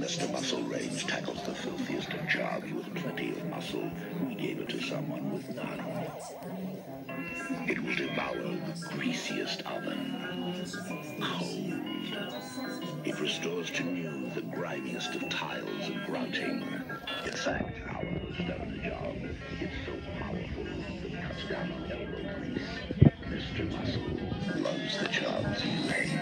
Mr. Muscle Range tackles the filthiest of jobs with plenty of muscle. We gave it to someone with none. It will devour the greasiest oven. Cold. It restores to new the grimiest of tiles and grouting. In fact, ours does the job. It's so powerful that it cuts down on elbow grease. Mr. Muscle loves the jobs you hate.